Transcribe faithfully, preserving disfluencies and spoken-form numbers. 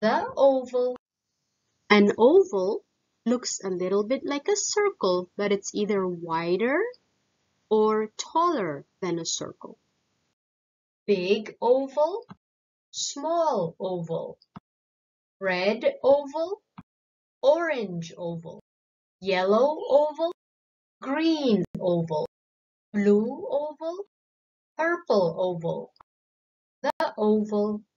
The oval. An oval looks a little bit like a circle, but it's either wider or taller than a circle. Big oval, small oval, red oval, orange oval, yellow oval, green oval, blue oval, purple oval. The oval